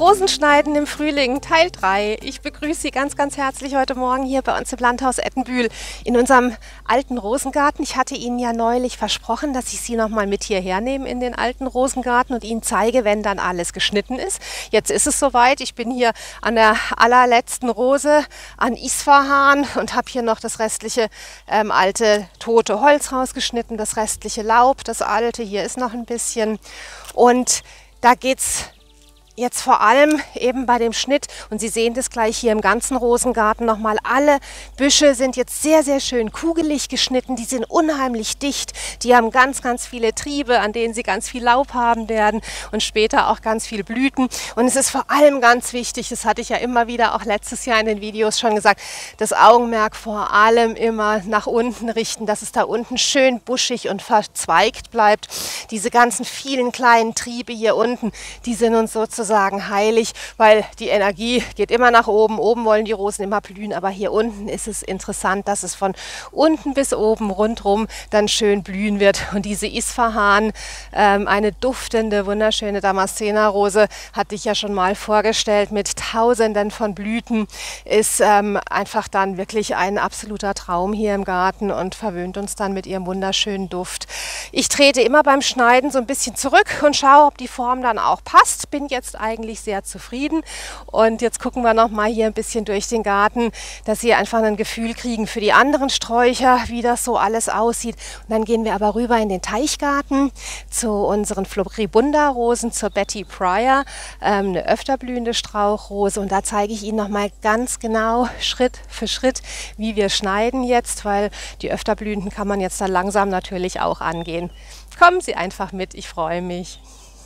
Rosenschneiden im Frühling, Teil 3. Ich begrüße Sie ganz, ganz herzlich heute Morgen hier bei uns im Landhaus Ettenbühl in unserem alten Rosengarten. Ich hatte Ihnen ja neulich versprochen, dass ich Sie nochmal mit hierher nehme in den alten Rosengarten und Ihnen zeige, wenn dann alles geschnitten ist. Jetzt ist es soweit. Ich bin hier an der allerletzten Rose an Isfahan und habe hier noch das restliche alte tote Holz rausgeschnitten, das restliche Laub, das alte. Hier ist noch ein bisschen. Und da geht's jetzt vor allem eben bei dem Schnitt, und Sie sehen das gleich hier im ganzen Rosengarten nochmal, alle Büsche sind jetzt sehr, sehr schön kugelig geschnitten, die sind unheimlich dicht, die haben ganz, ganz viele Triebe, an denen sie ganz viel Laub haben werden und später auch ganz viel Blüten. Und es ist vor allem ganz wichtig, das hatte ich ja immer wieder auch letztes Jahr in den Videos schon gesagt, das Augenmerk vor allem immer nach unten richten, dass es da unten schön buschig und verzweigt bleibt. Diese ganzen vielen kleinen Triebe hier unten, die sind uns sozusagen heilig, weil die Energie geht immer nach oben. Oben wollen die Rosen immer blühen, aber hier unten ist es interessant, dass es von unten bis oben rundherum dann schön blühen wird. Und diese Isfahan, eine duftende, wunderschöne Damaszenerrose, hatte ich ja schon mal vorgestellt, mit Tausenden von Blüten, ist einfach dann wirklich ein absoluter Traum hier im Garten und verwöhnt uns dann mit ihrem wunderschönen Duft. Ich trete immer beim Schneiden so ein bisschen zurück und schaue, ob die Form dann auch passt. Bin jetzt eigentlich sehr zufrieden. Und jetzt gucken wir noch mal hier ein bisschen durch den Garten, dass Sie einfach ein Gefühl kriegen für die anderen Sträucher, wie das so alles aussieht. Und dann gehen wir aber rüber in den Teichgarten zu unseren Floribunda-Rosen, zur Betty Pryor, eine öfter blühende Strauchrose. Und da zeige ich Ihnen noch mal ganz genau Schritt für Schritt, wie wir schneiden jetzt, weil die öfter blühenden kann man jetzt dann langsam natürlich auch angehen. Kommen Sie einfach mit, ich freue mich.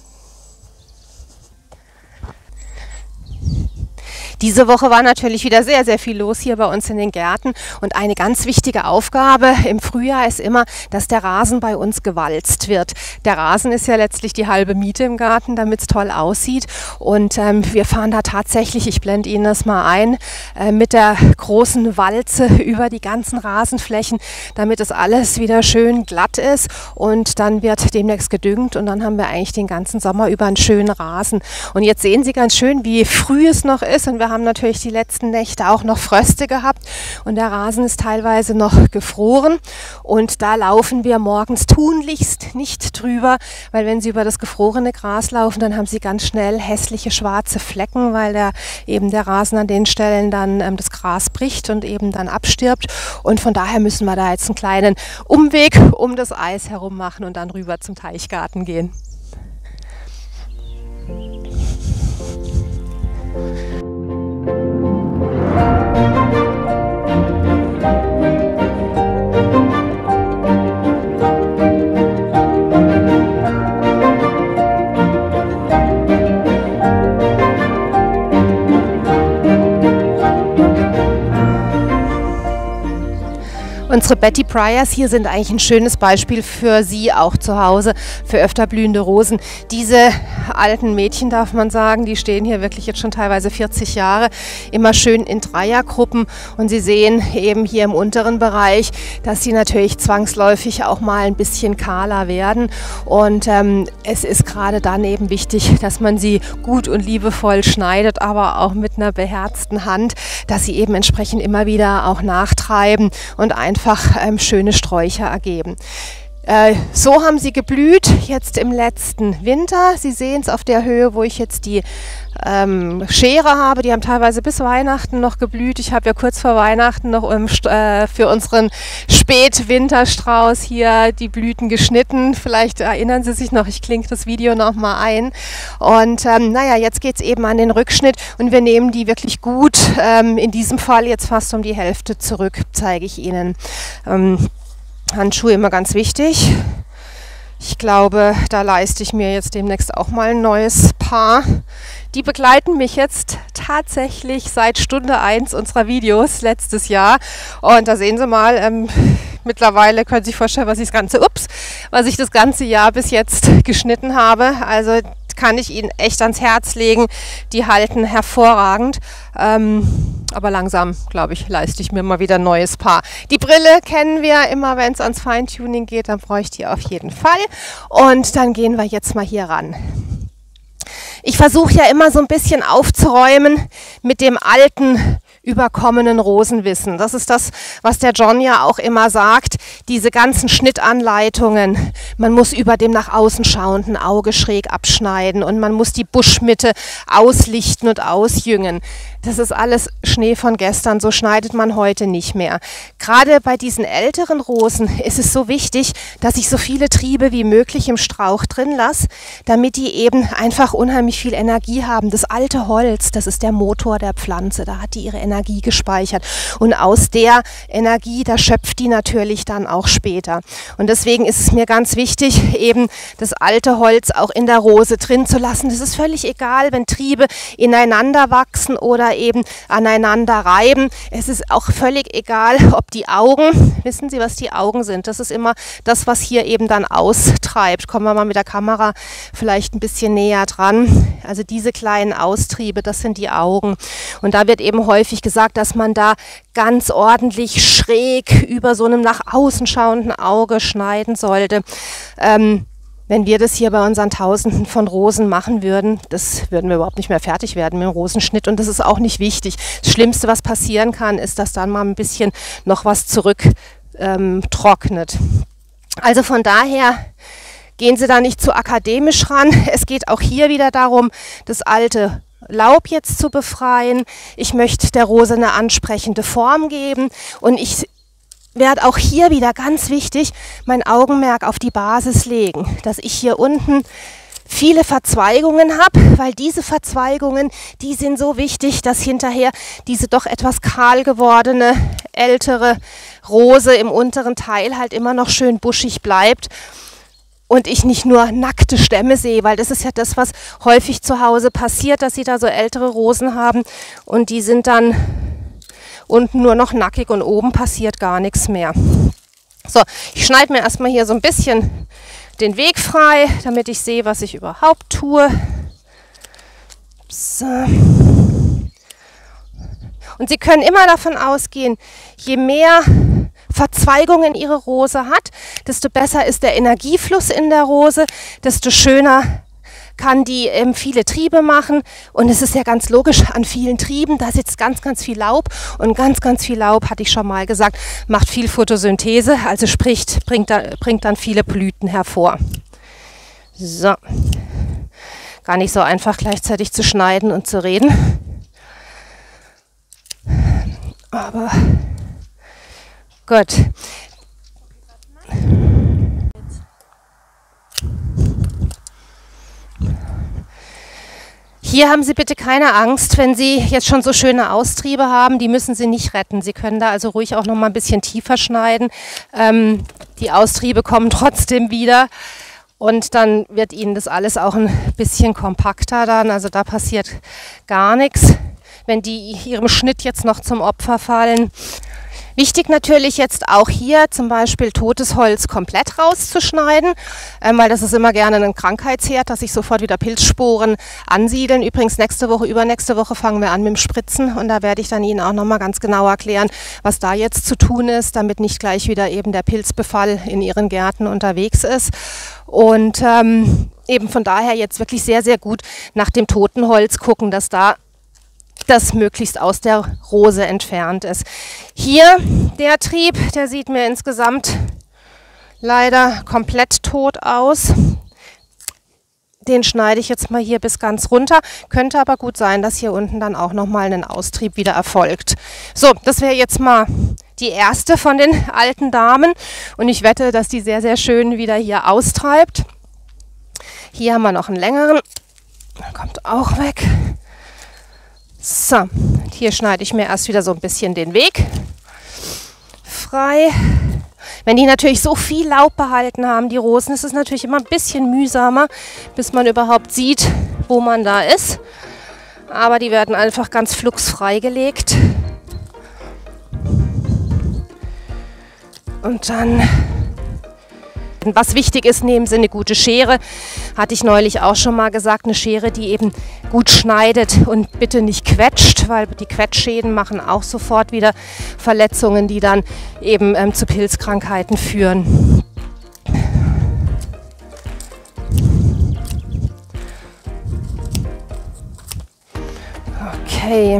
Diese Woche war natürlich wieder sehr, sehr viel los hier bei uns in den Gärten und eine ganz wichtige Aufgabe im Frühjahr ist immer, dass der Rasen bei uns gewalzt wird. Der Rasen ist ja letztlich die halbe Miete im Garten, damit es toll aussieht, und wir fahren da tatsächlich, ich blende Ihnen das mal ein, mit der großen Walze über die ganzen Rasenflächen, damit es alles wieder schön glatt ist, und dann wird demnächst gedüngt und dann haben wir eigentlich den ganzen Sommer über einen schönen Rasen. Und jetzt sehen Sie ganz schön, wie früh es noch ist, und wir haben natürlich die letzten Nächte auch noch Fröste gehabt und der Rasen ist teilweise noch gefroren, und da laufen wir morgens tunlichst nicht drüber, weil wenn Sie über das gefrorene Gras laufen, dann haben Sie ganz schnell hässliche schwarze Flecken, weil der Rasen an den Stellen dann das Gras bricht und eben dann abstirbt, und von daher müssen wir da jetzt einen kleinen Umweg um das Eis herum machen und dann rüber zum Teichgarten gehen. Unsere Betty Pryors hier sind eigentlich ein schönes Beispiel für Sie auch zu Hause, für öfter blühende Rosen. Diese alten Mädchen, darf man sagen, die stehen hier wirklich jetzt schon teilweise 40 Jahre, immer schön in Dreiergruppen, und Sie sehen eben hier im unteren Bereich, dass sie natürlich zwangsläufig auch mal ein bisschen kahler werden, und es ist gerade dann eben wichtig, dass man sie gut und liebevoll schneidet, aber auch mit einer beherzten Hand, dass sie eben entsprechend immer wieder auch nachtreiben und einfach schöne Sträucher ergeben. So haben sie geblüht jetzt im letzten Winter. Sie sehen es auf der Höhe, wo ich jetzt die Schere habe. Die haben teilweise bis Weihnachten noch geblüht. Ich habe ja kurz vor Weihnachten noch für unseren Spätwinterstrauß hier die Blüten geschnitten. Vielleicht erinnern Sie sich noch, ich klinke das Video noch mal ein. Und naja, jetzt geht es eben an den Rückschnitt und wir nehmen die wirklich gut, in diesem Fall jetzt fast um die Hälfte zurück, zeige ich Ihnen. Handschuhe immer ganz wichtig. Ich glaube, da leiste ich mir jetzt demnächst auch mal ein neues Paar. Die begleiten mich jetzt tatsächlich seit Stunde 1 unserer Videos letztes Jahr. Und da sehen Sie mal, mittlerweile können Sie sich vorstellen, was ich das ganze Jahr bis jetzt geschnitten habe. Also kann ich Ihnen echt ans Herz legen. Die halten hervorragend. Aber langsam, glaube ich, leiste ich mir mal wieder ein neues Paar. Die Brille kennen wir immer, wenn es ans Feintuning geht, dann brauche ich die auf jeden Fall. Und dann gehen wir jetzt mal hier ran. Ich versuche ja immer so ein bisschen aufzuräumen mit dem alten, überkommenen Rosenwissen. Das ist das, was der John ja auch immer sagt, diese ganzen Schnittanleitungen. Man muss über dem nach außen schauenden Auge schräg abschneiden und man muss die Buschmitte auslichten und ausjüngen. Das ist alles Schnee von gestern, so schneidet man heute nicht mehr. Gerade bei diesen älteren Rosen ist es so wichtig, dass ich so viele Triebe wie möglich im Strauch drin lasse, damit die eben einfach unheimlich viel Energie haben. Das alte Holz, das ist der Motor der Pflanze, da hat die ihre Energie gespeichert. Und aus der Energie, da schöpft die natürlich dann auch später. Und deswegen ist es mir ganz wichtig, eben das alte Holz auch in der Rose drin zu lassen. Das ist völlig egal, wenn Triebe ineinander wachsen oder eben aneinander reiben. Es ist auch völlig egal, ob die Augen, wissen Sie, was die Augen sind? Das ist immer das, was hier eben dann austreibt. Kommen wir mal mit der Kamera vielleicht ein bisschen näher dran. Also diese kleinen Austriebe, das sind die Augen. Und da wird eben häufig gesagt, dass man da ganz ordentlich schräg über so einem nach außen schauenden Auge schneiden sollte. Wenn wir das hier bei unseren Tausenden von Rosen machen würden, das würden wir überhaupt nicht mehr fertig werden mit dem Rosenschnitt und das ist auch nicht wichtig. Das Schlimmste, was passieren kann, ist, dass dann mal ein bisschen noch was zurück trocknet. Also von daher gehen Sie da nicht zu akademisch ran. Es geht auch hier wieder darum, das alte Laub jetzt zu befreien. Ich möchte der Rose eine ansprechende Form geben und ich werde auch hier wieder ganz wichtig mein Augenmerk auf die Basis legen, dass ich hier unten viele Verzweigungen habe, weil diese Verzweigungen, die sind so wichtig, dass hinterher diese doch etwas kahl gewordene, ältere Rose im unteren Teil halt immer noch schön buschig bleibt und ich nicht nur nackte Stämme sehe, weil das ist ja das, was häufig zu Hause passiert, dass Sie da so ältere Rosen haben und die sind dann unten nur noch nackig und oben passiert gar nichts mehr. So, ich schneide mir erstmal hier so ein bisschen den Weg frei, damit ich sehe, was ich überhaupt tue. So. Und Sie können immer davon ausgehen, je mehr Verzweigungen Ihre Rose hat, desto besser ist der Energiefluss in der Rose, desto schöner kann die viele Triebe machen und es ist ja ganz logisch, an vielen Trieben, da sitzt ganz, ganz viel Laub und ganz, ganz viel Laub, hatte ich schon mal gesagt, macht viel Photosynthese, also sprich, bringt dann viele Blüten hervor. So, gar nicht so einfach gleichzeitig zu schneiden und zu reden, aber gut. Hier haben Sie bitte keine Angst, wenn Sie jetzt schon so schöne Austriebe haben, die müssen Sie nicht retten. Sie können da also ruhig auch noch mal ein bisschen tiefer schneiden. Die Austriebe kommen trotzdem wieder und dann wird Ihnen das alles auch ein bisschen kompakter dann. Also da passiert gar nichts, wenn die Ihrem Schnitt jetzt noch zum Opfer fallen. Wichtig natürlich jetzt auch hier zum Beispiel totes Holz komplett rauszuschneiden, weil das ist immer gerne ein Krankheitsherd, dass sich sofort wieder Pilzsporen ansiedeln. Übrigens nächste Woche, übernächste Woche fangen wir an mit dem Spritzen und da werde ich dann Ihnen auch nochmal ganz genau erklären, was da jetzt zu tun ist, damit nicht gleich wieder eben der Pilzbefall in Ihren Gärten unterwegs ist. Und eben von daher jetzt wirklich sehr, sehr gut nach dem toten Holz gucken, dass da das möglichst aus der Rose entfernt ist. Hier der Trieb, der sieht mir insgesamt leider komplett tot aus. Den schneide ich jetzt mal hier bis ganz runter. Könnte aber gut sein, dass hier unten dann auch nochmal ein Austrieb wieder erfolgt. So, das wäre jetzt mal die erste von den alten Damen. Und ich wette, dass die sehr, sehr schön wieder hier austreibt. Hier haben wir noch einen längeren. Der kommt auch weg. So, hier schneide ich mir erst wieder so ein bisschen den Weg frei. Wenn die natürlich so viel Laub behalten haben, die Rosen, ist es natürlich immer ein bisschen mühsamer, bis man überhaupt sieht, wo man da ist. Aber die werden einfach ganz flugs freigelegt. Und dann, was wichtig ist, nehmen Sie eine gute Schere. Hatte ich neulich auch schon mal gesagt, eine Schere, die eben gut schneidet und bitte nicht quetscht, weil die Quetschschäden machen auch sofort wieder Verletzungen, die dann eben zu Pilzkrankheiten führen. Okay.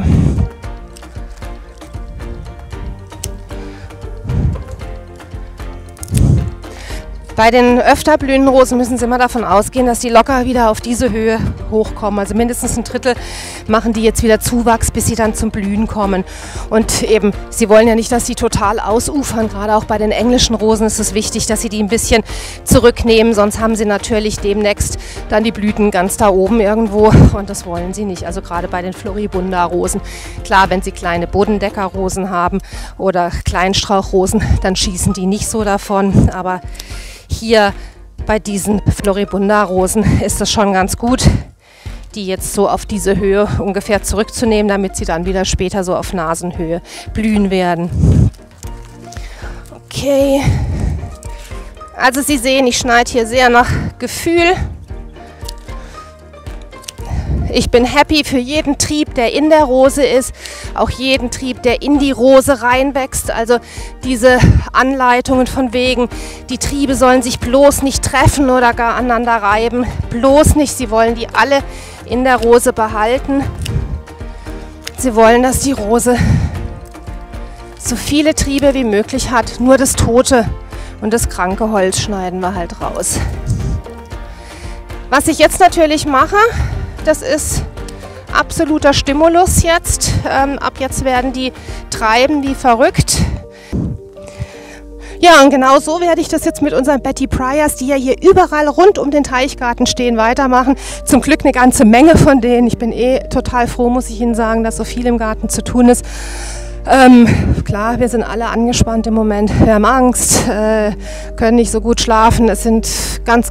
Bei den öfter blühenden Rosen müssen Sie immer davon ausgehen, dass die locker wieder auf diese Höhe hochkommen. Also mindestens ein Drittel machen die jetzt wieder Zuwachs, bis sie dann zum Blühen kommen. Und eben, Sie wollen ja nicht, dass sie total ausufern. Gerade auch bei den englischen Rosen ist es wichtig, dass Sie die ein bisschen zurücknehmen. Sonst haben Sie natürlich demnächst dann die Blüten ganz da oben irgendwo. Und das wollen Sie nicht. Also gerade bei den Floribunda-Rosen. Klar, wenn Sie kleine Bodendeckerrosen haben oder Kleinstrauchrosen, dann schießen die nicht so davon. Aber hier bei diesen Floribunda-Rosen ist es schon ganz gut, die jetzt so auf diese Höhe ungefähr zurückzunehmen, damit sie dann wieder später so auf Nasenhöhe blühen werden. Okay, also Sie sehen, ich schneide hier sehr nach Gefühl. Ich bin happy für jeden Trieb, der in der Rose ist, auch jeden Trieb, der in die Rose reinwächst. Also diese Anleitungen von wegen, die Triebe sollen sich bloß nicht treffen oder gar aneinander reiben. Bloß nicht, Sie wollen die alle in der Rose behalten. Sie wollen, dass die Rose so viele Triebe wie möglich hat. Nur das tote und das kranke Holz schneiden wir halt raus. Was ich jetzt natürlich mache, das ist absoluter Stimulus jetzt. Ab jetzt werden die treiben wie verrückt. Ja, und genau so werde ich das jetzt mit unseren Betty Pryors, die ja hier überall rund um den Teichgarten stehen, weitermachen. Zum Glück eine ganze Menge von denen. Ich bin total froh, muss ich Ihnen sagen, dass so viel im Garten zu tun ist. Klar, wir sind alle angespannt im Moment. Wir haben Angst, können nicht so gut schlafen. Es sind ganz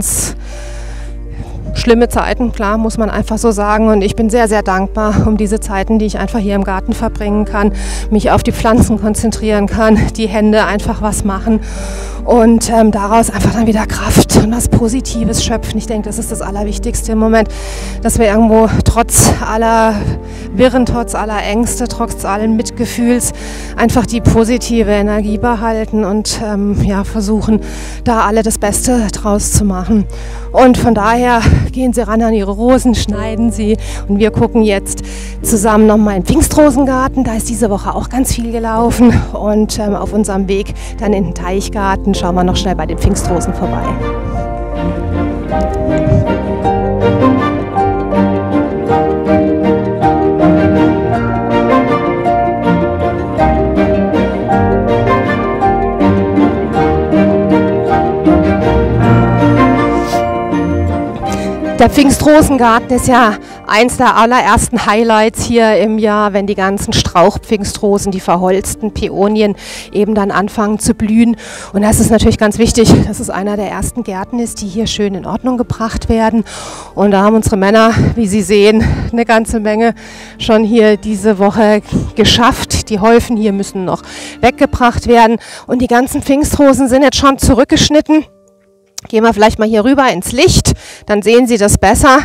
schlimme Zeiten, klar, muss man einfach so sagen. Und ich bin sehr, sehr dankbar um diese Zeiten, die ich einfach hier im Garten verbringen kann, mich auf die Pflanzen konzentrieren kann, die Hände einfach was machen und daraus einfach dann wieder Kraft und was Positives schöpfen. Ich denke, das ist das Allerwichtigste im Moment, dass wir irgendwo trotz aller Wirren, trotz aller Ängste, trotz allen Mitgefühls einfach die positive Energie behalten und versuchen, da alle das Beste draus zu machen. Und von daher gehen Sie ran an Ihre Rosen, schneiden sie und wir gucken jetzt zusammen nochmal in den Pfingstrosengarten. Da ist diese Woche auch ganz viel gelaufen und auf unserem Weg dann in den Teichgarten schauen wir noch schnell bei den Pfingstrosen vorbei. Der Pfingstrosengarten ist ja eins der allerersten Highlights hier im Jahr, wenn die ganzen Strauchpfingstrosen, die verholzten Päonien eben dann anfangen zu blühen. Und das ist natürlich ganz wichtig, dass es einer der ersten Gärten ist, die hier schön in Ordnung gebracht werden. Und da haben unsere Männer, wie Sie sehen, eine ganze Menge schon hier diese Woche geschafft. Die Häufen hier müssen noch weggebracht werden. Und die ganzen Pfingstrosen sind jetzt schon zurückgeschnitten. Gehen wir vielleicht mal hier rüber ins Licht, dann sehen Sie das besser.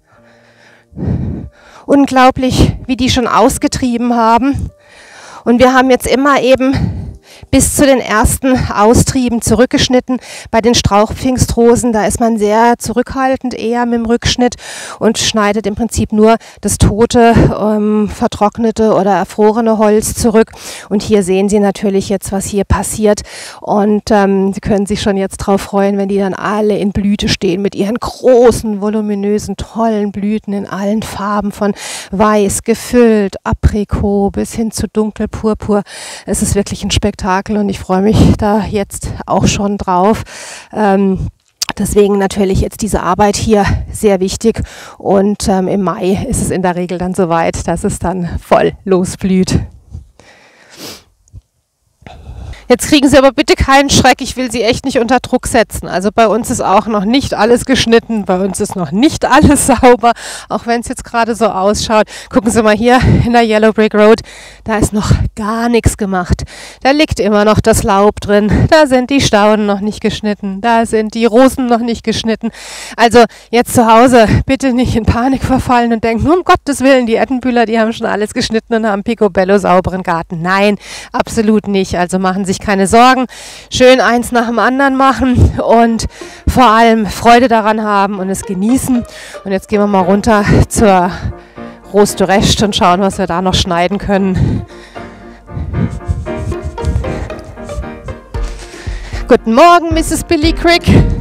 Unglaublich, wie die schon ausgetrieben haben. Und wir haben jetzt immer eben bis zu den ersten Austrieben zurückgeschnitten. Bei den Strauchpfingstrosen, da ist man sehr zurückhaltend eher mit dem Rückschnitt und schneidet im Prinzip nur das tote, vertrocknete oder erfrorene Holz zurück. Und hier sehen Sie natürlich jetzt, was hier passiert. Und Sie können sich schon jetzt drauf freuen, wenn die dann alle in Blüte stehen mit ihren großen, voluminösen, tollen Blüten in allen Farben, von weiß, gefüllt, Aprikot bis hin zu dunkelpurpur. Es ist wirklich ein Spektakel. Und ich freue mich da jetzt auch schon drauf. Deswegen natürlich jetzt diese Arbeit hier sehr wichtig. Und im Mai ist es in der Regel dann soweit, dass es dann voll losblüht. Jetzt kriegen Sie aber bitte keinen Schreck, ich will Sie echt nicht unter Druck setzen. Also bei uns ist auch noch nicht alles geschnitten, bei uns ist noch nicht alles sauber, auch wenn es jetzt gerade so ausschaut. Gucken Sie mal hier in der Yellow Brick Road, da ist noch gar nichts gemacht. Da liegt immer noch das Laub drin, da sind die Stauden noch nicht geschnitten, da sind die Rosen noch nicht geschnitten. Also jetzt zu Hause bitte nicht in Panik verfallen und denken, um Gottes Willen, die Ettenbühler, die haben schon alles geschnitten und haben picobello sauberen Garten. Nein, absolut nicht. Also machen Sie sich keine Sorgen, schön eins nach dem anderen machen und vor allem Freude daran haben und es genießen. Und jetzt gehen wir mal runter zur Rose de Reste und schauen, was wir da noch schneiden können. Guten Morgen, Mrs. Billy Crick.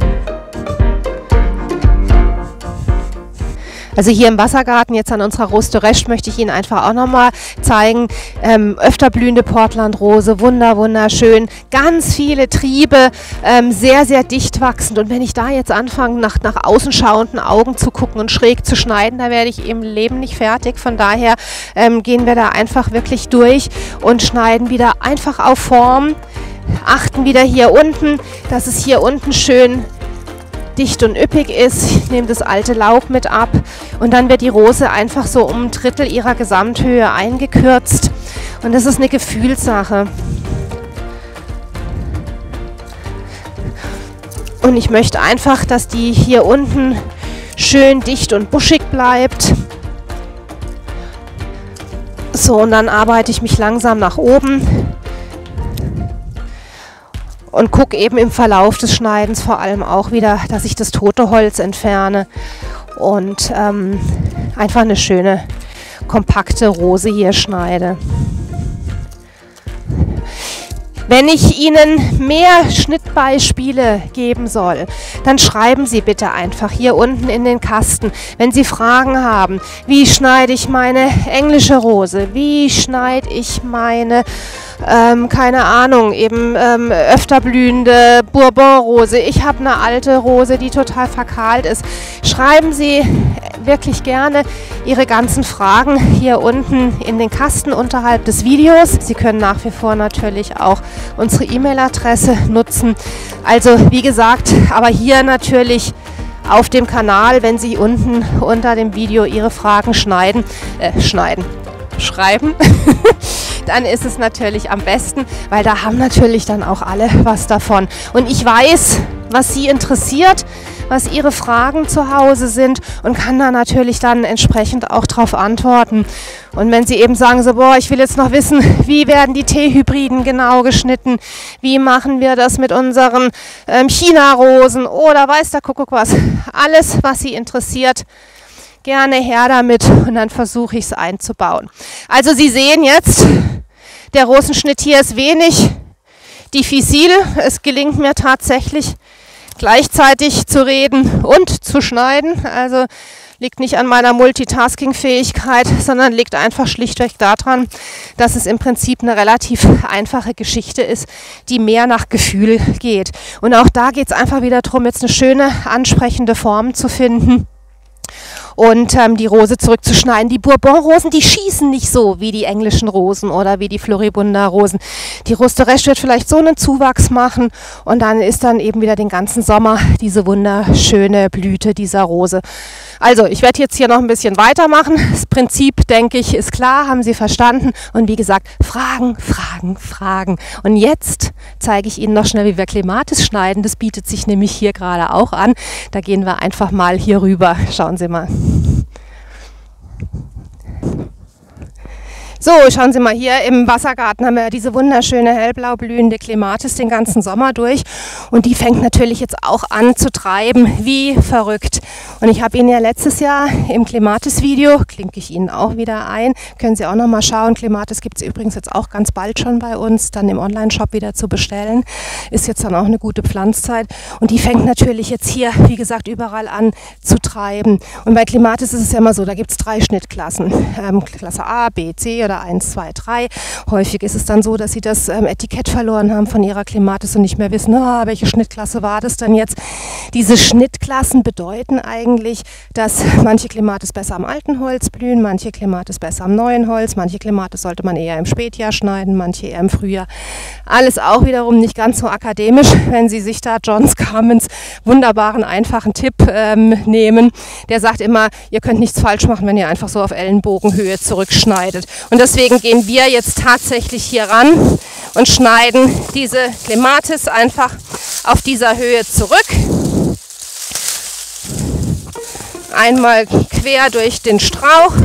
Also hier im Wassergarten, jetzt an unserer Rose de Reste, möchte ich Ihnen einfach auch nochmal zeigen. Öfter blühende Portlandrose, wunderschön. Ganz viele Triebe, sehr, sehr dicht wachsend. Und wenn ich da jetzt anfange, nach außen schauenden Augen zu gucken und schräg zu schneiden, da werde ich im Leben nicht fertig. Von daher gehen wir da einfach wirklich durch und schneiden wieder einfach auf Form. Achten wieder hier unten, dass es hier unten schön dicht und üppig ist. Ich nehme das alte Laub mit ab und dann wird die Rose einfach so um ein Drittel ihrer Gesamthöhe eingekürzt und das ist eine Gefühlssache. Und ich möchte einfach, dass die hier unten schön dicht und buschig bleibt. So, und dann arbeite ich mich langsam nach oben und gucke eben im Verlauf des Schneidens vor allem auch wieder, dass ich das tote Holz entferne und einfach eine schöne, kompakte Rose hier schneide. Wenn ich Ihnen mehr Schnittbeispiele geben soll, dann schreiben Sie bitte einfach hier unten in den Kasten, wenn Sie Fragen haben. Wie schneide ich meine englische Rose? Wie schneide ich meine keine Ahnung, eben öfter blühende Bourbon-Rose. Ich habe eine alte Rose, die total verkahlt ist. Schreiben Sie wirklich gerne Ihre ganzen Fragen hier unten in den Kasten unterhalb des Videos. Sie können nach wie vor natürlich auch unsere E-Mail-Adresse nutzen. Also wie gesagt, aber hier natürlich auf dem Kanal, wenn Sie unten unter dem Video Ihre Fragen schreiben, dann ist es natürlich am besten, weil da haben natürlich dann auch alle was davon. Und ich weiß, was Sie interessiert, was Ihre Fragen zu Hause sind und kann da natürlich dann entsprechend auch drauf antworten. Und wenn Sie eben sagen, so, boah, ich will jetzt noch wissen, wie werden die Teehybriden genau geschnitten, wie machen wir das mit unseren China-Rosen oder weiß der Kuckuck was, alles, was Sie interessiert, gerne her damit und dann versuche ich es einzubauen. Also Sie sehen jetzt, der Rosenschnitt hier ist wenig diffizil. Es gelingt mir tatsächlich gleichzeitig zu reden und zu schneiden. Also liegt nicht an meiner Multitasking-Fähigkeit, sondern liegt einfach schlichtweg daran, dass es im Prinzip eine relativ einfache Geschichte ist, die mehr nach Gefühl geht. Und auch da geht es einfach wieder darum, jetzt eine schöne, ansprechende Form zu finden und die Rose zurückzuschneiden. Die Bourbon-Rosen, die schießen nicht so wie die englischen Rosen oder wie die Floribunda-Rosen. Die Rose de Reste wird vielleicht so einen Zuwachs machen und dann ist dann eben wieder den ganzen Sommer diese wunderschöne Blüte dieser Rose. Also, ich werde jetzt hier noch ein bisschen weitermachen. Das Prinzip, denke ich, ist klar, haben Sie verstanden. Und wie gesagt, Fragen. Und jetzt zeige ich Ihnen noch schnell, wie wir Clematis schneiden. Das bietet sich nämlich hier gerade auch an. Da gehen wir einfach mal hier rüber. Schauen Sie mal. So, schauen Sie mal, hier im Wassergarten haben wir diese wunderschöne hellblau blühende Clematis den ganzen Sommer durch und die fängt natürlich jetzt auch an zu treiben, wie verrückt. Und ich habe Ihnen ja letztes Jahr im Clematis-Video, klinke ich Ihnen auch wieder ein, können Sie auch nochmal schauen, Clematis gibt es übrigens jetzt auch ganz bald schon bei uns, dann im Online-Shop wieder zu bestellen, ist jetzt dann auch eine gute Pflanzzeit und die fängt natürlich jetzt hier, wie gesagt, überall an zu treiben. Und bei Clematis ist es ja immer so, da gibt es 3 Schnittklassen, Klasse A, B, C oder 1, 2, 3. Häufig ist es dann so, dass sie das Etikett verloren haben von ihrer Clematis und nicht mehr wissen, welche Schnittklasse war das denn jetzt. Diese Schnittklassen bedeuten eigentlich, dass manche Clematis besser am alten Holz blühen, manche Clematis besser am neuen Holz, manche Clematis sollte man eher im Spätjahr schneiden, manche eher im Frühjahr. Alles auch wiederum nicht ganz so akademisch, wenn Sie sich da John Scarmans wunderbaren, einfachen Tipp nehmen. Der sagt immer, ihr könnt nichts falsch machen, wenn ihr einfach so auf Ellenbogenhöhe zurückschneidet. Und deswegen gehen wir jetzt tatsächlich hier ran und schneiden diese Clematis einfach auf dieser Höhe zurück. Einmal quer durch den Strauch.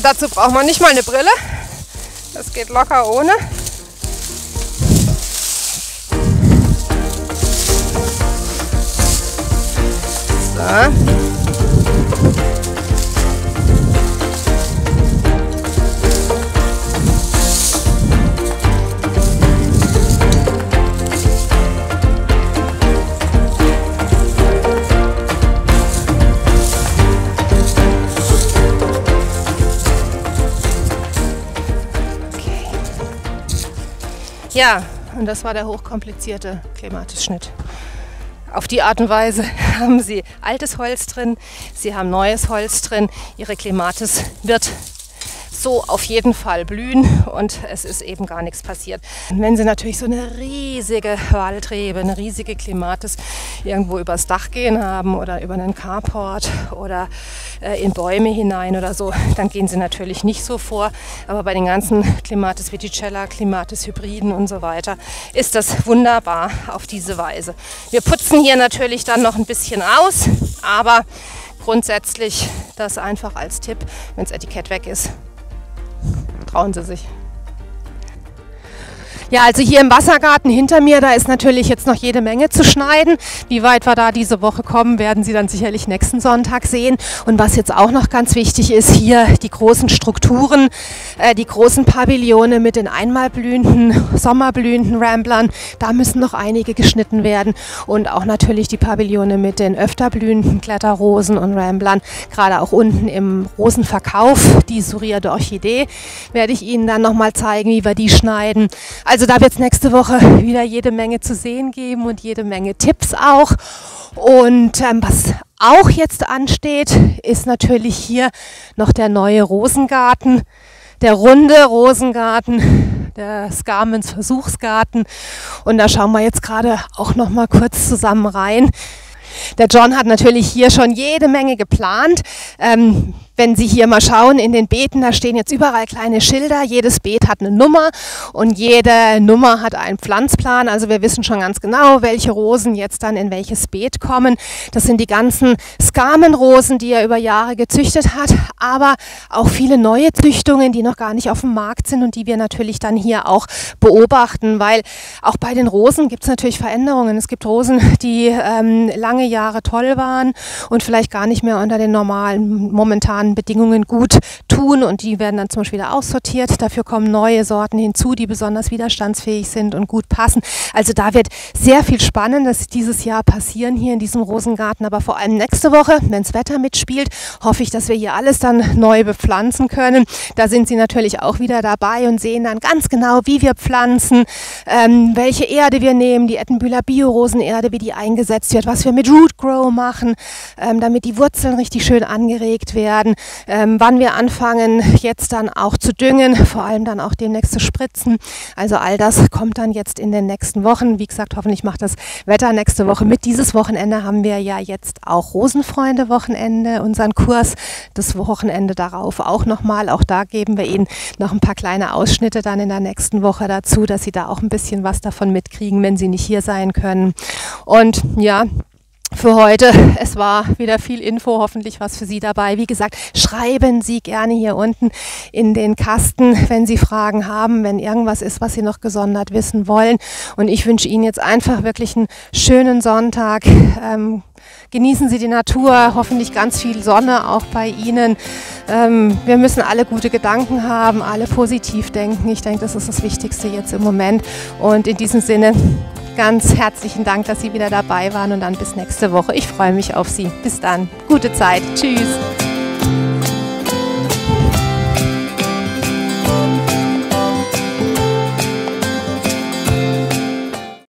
Dazu braucht man nicht mal eine Brille. Das geht locker ohne. So. Ja, und das war der hochkomplizierte Klematis-Schnitt. Auf die Art und Weise haben Sie altes Holz drin, Sie haben neues Holz drin. Ihre Klematis wird so auf jeden Fall blühen und es ist eben gar nichts passiert. Und wenn Sie natürlich so eine riesige Waldrebe, eine riesige Klematis irgendwo übers Dach gehen haben oder über einen Carport oder in Bäume hinein oder so, dann gehen Sie natürlich nicht so vor. Aber bei den ganzen Klematis Viticella, Klematis Hybriden und so weiter ist das wunderbar auf diese Weise. Wir putzen hier natürlich dann noch ein bisschen aus, aber grundsätzlich das einfach als Tipp, wenn das Etikett weg ist. Trauen Sie sich. Ja, also hier im Wassergarten hinter mir, da ist natürlich jetzt noch jede Menge zu schneiden. Wie weit wir da diese Woche kommen, werden Sie dann sicherlich nächsten Sonntag sehen. Und was jetzt auch noch ganz wichtig ist, hier die großen Strukturen, die großen Pavillone mit den einmal blühenden, sommerblühenden Ramblern, da müssen noch einige geschnitten werden. Und auch natürlich die Pavillone mit den öfter blühenden Kletterrosen und Ramblern, gerade auch unten im Rosenverkauf, die Souriade Orchidee, werde ich Ihnen dann nochmal zeigen, wie wir die schneiden. Also da wird es nächste Woche wieder jede Menge zu sehen geben und jede Menge Tipps auch. Und was auch jetzt ansteht, ist natürlich hier noch der neue Rosengarten, der runde Rosengarten, der Scarmans Versuchsgarten. Und da schauen wir jetzt gerade auch noch mal kurz zusammen rein. Der John hat natürlich hier schon jede Menge geplant. Wenn Sie hier mal schauen in den Beeten, da stehen jetzt überall kleine Schilder. Jedes Beet hat eine Nummer und jede Nummer hat einen Pflanzplan. Also wir wissen schon ganz genau, welche Rosen jetzt dann in welches Beet kommen. Das sind die ganzen Scarman-Rosen, die er über Jahre gezüchtet hat, aber auch viele neue Züchtungen, die noch gar nicht auf dem Markt sind und die wir natürlich dann hier auch beobachten, weil auch bei den Rosen gibt es natürlich Veränderungen. Es gibt Rosen, die lange Jahre toll waren und vielleicht gar nicht mehr unter den normalen, momentanen Bedingungen gut tun und die werden dann zum Beispiel wieder aussortiert. Dafür kommen neue Sorten hinzu, die besonders widerstandsfähig sind und gut passen. Also da wird sehr viel Spannendes dieses Jahr passieren hier in diesem Rosengarten, aber vor allem nächste Woche, wenn das Wetter mitspielt, hoffe ich, dass wir hier alles dann neu bepflanzen können. Da sind Sie natürlich auch wieder dabei und sehen dann ganz genau, wie wir pflanzen, welche Erde wir nehmen, die Ettenbühler Bio-Rosenerde, wie die eingesetzt wird, was wir mit Root Grow machen, damit die Wurzeln richtig schön angeregt werden, wann wir anfangen, jetzt dann auch zu düngen, vor allem dann auch demnächst zu spritzen. Also all das kommt dann jetzt in den nächsten Wochen. Wie gesagt, hoffentlich macht das Wetter nächste Woche mit. Dieses Wochenende haben wir ja jetzt auch Rosenfreunde-Wochenende, unseren Kurs. Das Wochenende darauf auch nochmal. Auch da geben wir Ihnen noch ein paar kleine Ausschnitte dann in der nächsten Woche dazu, dass Sie da auch ein bisschen was davon mitkriegen, wenn Sie nicht hier sein können. Und ja, für heute, es war wieder viel Info, hoffentlich was für Sie dabei. Wie gesagt, schreiben Sie gerne hier unten in den Kasten, wenn Sie Fragen haben, wenn irgendwas ist, was Sie noch gesondert wissen wollen. Und ich wünsche Ihnen jetzt einfach wirklich einen schönen Sonntag. Genießen Sie die Natur, hoffentlich ganz viel Sonne auch bei Ihnen. Wir müssen alle gute Gedanken haben, alle positiv denken. Ich denke, das ist das Wichtigste jetzt im Moment. Und in diesem Sinne ganz herzlichen Dank, dass Sie wieder dabei waren und dann bis nächste Woche. Ich freue mich auf Sie. Bis dann. Gute Zeit. Tschüss.